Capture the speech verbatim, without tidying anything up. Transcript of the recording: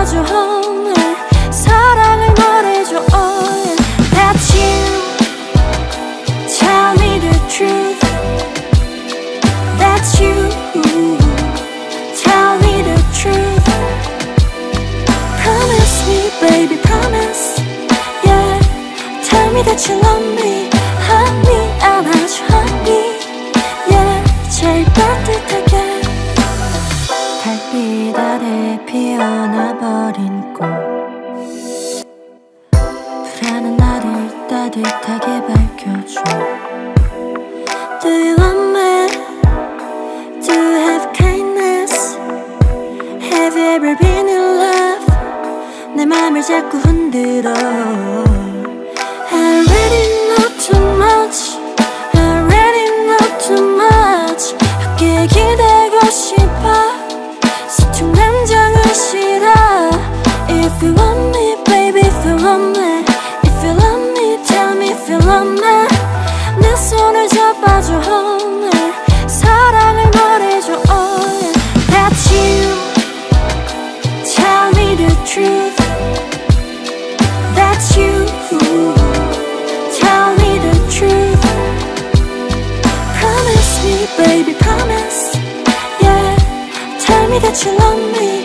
잡아줘 oh, 내 사랑을 말해줘 oh, yeah. That's you. Tell me the truth. That's you. Tell me the truth. Promise me, baby, promise. Yeah. Tell me that you love me. Honey, 안아줘, honey. Yeah. 제일 따뜻하게. 달빛 아래 피어나버린 꽃. 불안한 나를 따뜻하게 밝혀줘. Do you want me? Do you have kindness? Have you ever been in love? 내 맘을 자꾸 흔들어. I already know too much. I already know too much. 함께 기대고 싶어. 수중난장을 싫어. If you want me, baby, if you want me. If you love me, tell me if you love me. 내 손을 잡아줘 oh, 내 사랑을 말해줘 oh, yeah. That's you. Tell me the truth. That's you. Tell me the truth. Promise me, baby, promise. Yeah. Tell me that you love me.